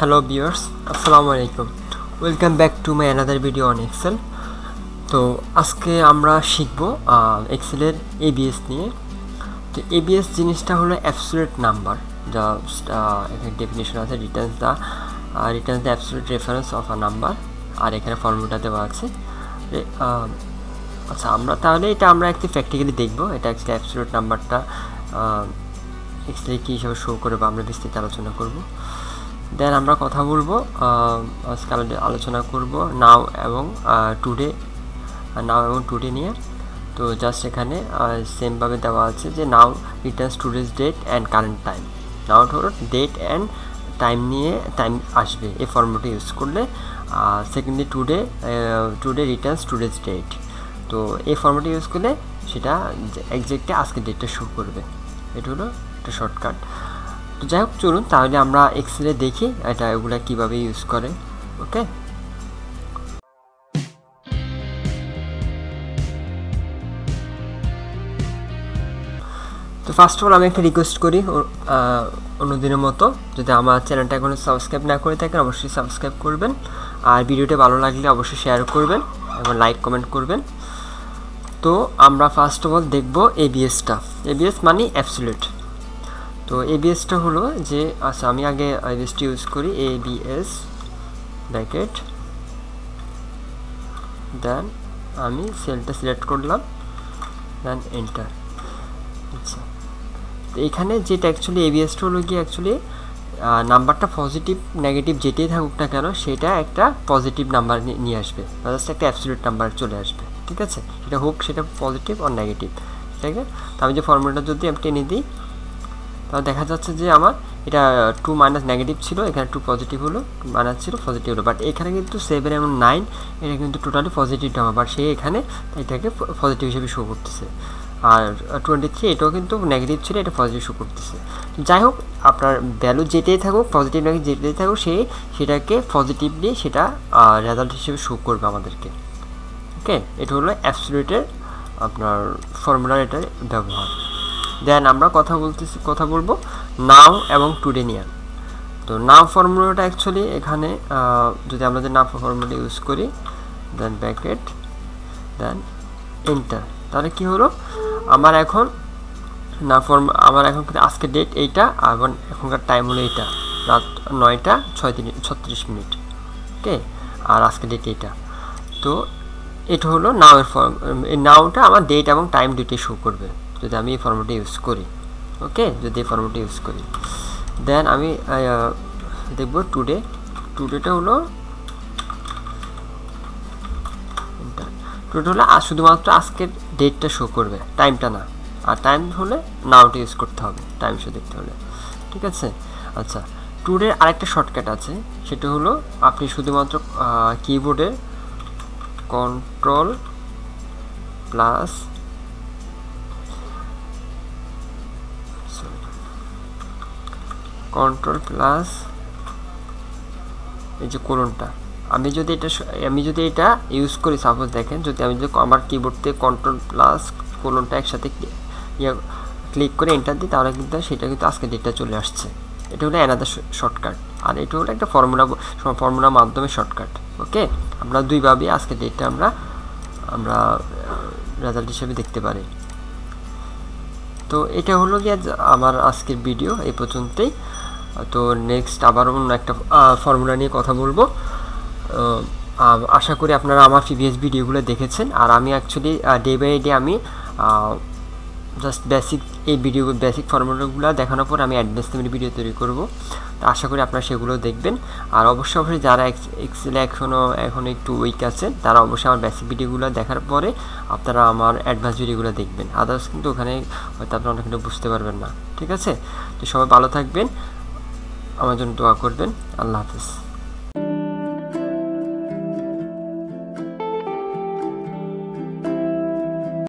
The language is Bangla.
Hello viewers, Assalamu alaikum. Welcome back to my another video on Excel. তো আজকে আমরা শিখব এক্সেলের ABS নিয়ে। তো ABS জিনিসটা হলো অ্যাবসলিউট নাম্বার, যা এখানে ডেফিনিশন আছে, returns the absolute reference of a number, আর এখানে ফর্মুলা দেওয়া আছে। আচ্ছা, আমরা তাহলে এটা আমরা একটু প্র্যাকটিক্যালি দেখব। এটা অ্যাকচুয়ালি অ্যাবসলিউট নাম্বারটা এক্সেলে কী হিসাবে শো করে বা আমরা বিস্তারিত আলোচনা করব। দেন আমরা কথা বলবো, আজকাল আলোচনা করব নাও এবং টুডে নিয়ে। তো জাস্ট এখানে সেমভাবে দেওয়া আছে যে now returns today's date and current time. Now ধরো ডেট অ্যান্ড টাইম নিয়ে টাইম আসবে, এই ফর্মুলাটা ইউজ করলে। Secondly today returns today's date. তো এই ফর্মুলাটা ইউজ করলে সেটা এক্স্যাক্টলি আজকের ডেটটা শো করবে। এটা হলো একটা শর্টকাট। তো যাই হোক, চলুন তাহলে আমরা এক্সেলে দেখি এগুলা কীভাবে ইউজ করে। ওকে, তো ফার্স্ট অফ অল আমি একটা রিকোয়েস্ট করি, অন্যদিনের মতো যদি আমার চ্যানেলটা এখনও সাবস্ক্রাইব না করে থাকেন অবশ্যই সাবস্ক্রাইব করবেন, আর ভিডিওটা ভালো লাগলে অবশ্যই শেয়ার করবেন এবং লাইক কমেন্ট করবেন। তো আমরা ফার্স্ট অফ অল দেখব ABSটা। ABS মানে অ্যাবসলিউট। তো ABSটা হলো যে, আচ্ছা আমি আগে ABSটা ইউজ করি, ABS ব্র্যাকেট, দেন আমি সেলটা সিলেক্ট করলাম, দেন এন্টার। আচ্ছা, তো এখানে যেটা অ্যাকচুয়ালি ABSটা হলো কি, অ্যাকচুয়ালি নাম্বারটা পজিটিভ নেগেটিভ যেটাই থাকুক না কেন সেটা একটা পজিটিভ নাম্বার নিয়ে আসবে, জাস্ট একটা অ্যাবসলিউট নাম্বার চলে আসবে। ঠিক আছে, সেটা হোক সেটা পজিটিভ আর নেগেটিভ। ঠিক আছে, তো আমি যে ফর্মুলাটা যদি আমি টেনে দিই তাহলে দেখা যাচ্ছে যে আমার এটা 2 মাইনাস নেগেটিভ ছিল, এখানে 2 পজিটিভ হলো, মাইনাস ছিল পজিটিভ হলো। বাট এখানে কিন্তু 7 এবং 9 এটা কিন্তু টোটালি পজিটিভ নাম্বার, বাট সে এখানে এটাকে পজিটিভ হিসেবে শো করতেছে। আর 23 এটাও কিন্তু নেগেটিভ ছিল, এটা পজিটিভ শো করতেছে। যাই হোক, আপনার ভ্যালু যেটাই থাকুক, পজিটিভ নেগেটিভ যেটাই থাকুক, সেটাকে পজিটিভলি সেটা রেজাল্ট হিসেবে শো করবে আমাদেরকে। ওকে, এটা হলো অ্যাবসলিউটের আপনার ফর্মুলার এটার ব্যবহার। দেন আমরা কথা বলবো নাও এবং টুডে নিয়ে। তো নাও ফর্মুলাটা অ্যাকচুয়ালি এখানে যদি আমরা নাও ফর্মুলা ইউজ করি, দেন ব্র্যাকেট, দেন এন্টার, তাহলে কি হলো, আমার এখন আজকের ডেট এইটা, এবং এখনকার টাইম হলো এইটা, রাত 9টা 36 মিনিট। ওকে, আর আজকের ডেট এইটা। তো এটা হলো নাওয়ের এই নাওটা আমার ডেট এবং টাইম দুটোই শো করবে যদি আমি এই ফর্মুলাটা ইউজ করি। ওকে, যদি এই ফর্মুলাটা ইউজ করি, দেন আমি দেখব টুডেটা হলো শুধুমাত্র আজকের ডেটটা শো করবে, টাইমটা না। আর টাইম হলে নাওটা ইউজ করতে হবে, টাইম শো দেখতে হলে। ঠিক আছে, আচ্ছা, টুডের আরেকটা শর্টকাট আছে, সেটা হলো আপনি শুধুমাত্র কিবোর্ডে কন্ট্রোল প্লাস এই যে কোলনটা, আমি যদি এটা ইউজ করি, সাপোজ দেখেন, যদি আমার কিবোর্ড থেকে কন্ট্রোল প্লাস কোলনটা একসাথে ক্লিক করে এন্টার দিই, তাহলে কিন্তু সেটা কিন্তু আজকে ডেটটা চলে আসছে। এটা হলো অ্যানাদার শর্টকাট, আর এটা হলো একটা ফর্মুলার মাধ্যমে শর্টকাট। ওকে, আমরা দুইভাবে আজকে ডেটটা আমরা রেজাল্ট হিসেবে দেখতে পারি। তো এটা হলো গিয়ে আমার আজকের ভিডিও এই পর্যন্তই। তো নেক্সট আবার অন্য একটা ফর্মুলা নিয়ে কথা বলবো। আশা করি আপনারা আমার প্রিভিয়াস ভিডিওগুলো দেখেছেন, আর আমি অ্যাকচুয়ালি ডে বাই ডে আমি জাস্ট বেসিক ফর্মুলাগুলো দেখানোর পর আমি অ্যাডভান্স লেভেলের ভিডিও তৈরি করব। তো আশা করি আপনারা সেগুলো দেখবেন, আর অবশ্যই যারা এক্সেলে এখন একটু উইক আছে তারা অবশ্যই আমার বেসিক ভিডিওগুলো দেখার পরে আপনারা আমার অ্যাডভান্স ভিডিওগুলো দেখবেন, আদার্স কিন্তু ওখানে হয়তো আপনারা অনেক কিছু বুঝতে পারবেন না। ঠিক আছে, তো সবাই ভালো থাকবেন, আমার জন্য দোয়া করবেন। আল্লাহ হাফেজ।